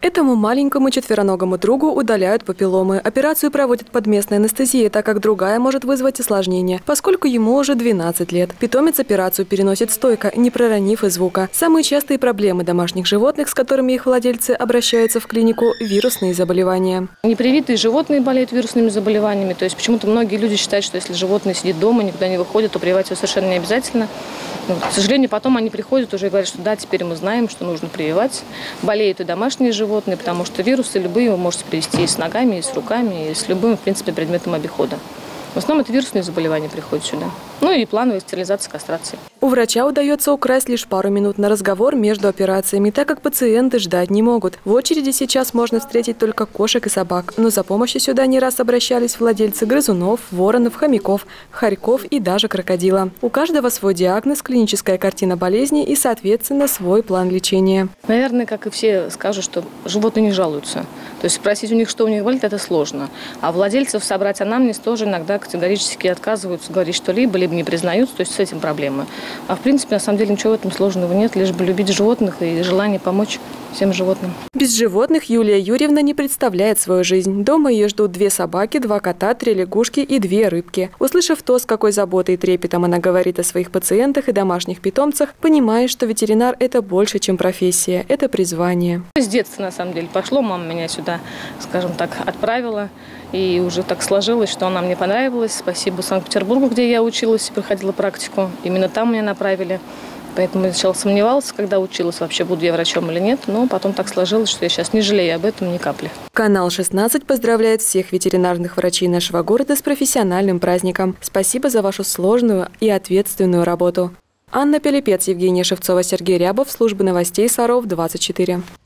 Этому маленькому четвероногому другу удаляют папилломы. Операцию проводят под местной анестезией, так как другая может вызвать осложнения, поскольку ему уже 12 лет. Питомец операцию переносит стойко, не проронив и звука. Самые частые проблемы домашних животных, с которыми их владельцы обращаются в клинику – вирусные заболевания. Непривитые животные болеют вирусными заболеваниями. То есть почему-то многие люди считают, что если животное сидит дома, никуда не выходит, то прививать его совершенно не обязательно. Но, к сожалению, потом они приходят уже и говорят, что да, теперь мы знаем, что нужно прививать. Болеют и домашние животные, потому что вирусы любые вы можете привести и с ногами, и с руками, и с любым, в принципе, предметом обихода. В основном это вирусные заболевания приходят сюда. Ну и плановая стерилизация, кастрация. У врача удается украсть лишь пару минут на разговор между операциями, так как пациенты ждать не могут. В очереди сейчас можно встретить только кошек и собак, но за помощью сюда не раз обращались владельцы грызунов, воронов, хомяков, хорьков и даже крокодила. У каждого свой диагноз, клиническая картина болезни и, соответственно, свой план лечения. Наверное, как и все скажут, что животные не жалуются. То есть спросить у них, что у них болит, это сложно. А владельцев собрать анамнез тоже иногда категорически отказываются говорить что-либо, либо не признаются, то есть с этим проблемы. А в принципе, на самом деле, ничего в этом сложного нет, лишь бы любить животных и желание помочь всем животным. Без животных Юлия Юрьевна не представляет свою жизнь. Дома ее ждут 2 собаки, 2 кота, 3 лягушки и 2 рыбки. Услышав то, с какой заботой и трепетом она говорит о своих пациентах и домашних питомцах, понимаешь, что ветеринар – это больше, чем профессия, это призвание. С детства, на самом деле, пошло, мама меня сюда, скажем так, отправила. И уже так сложилось, что она мне понравилась. Спасибо Санкт-Петербургу, где я училась и проходила практику. Именно там меня направили. Поэтому я сначала сомневалась, когда училась, вообще буду я врачом или нет. Но потом так сложилось, что я сейчас не жалею об этом ни капли. Канал 16 поздравляет всех ветеринарных врачей нашего города с профессиональным праздником. Спасибо за вашу сложную и ответственную работу. Анна Пелепец, Евгения Шевцова, Сергей Рябов, служба новостей Саров 24.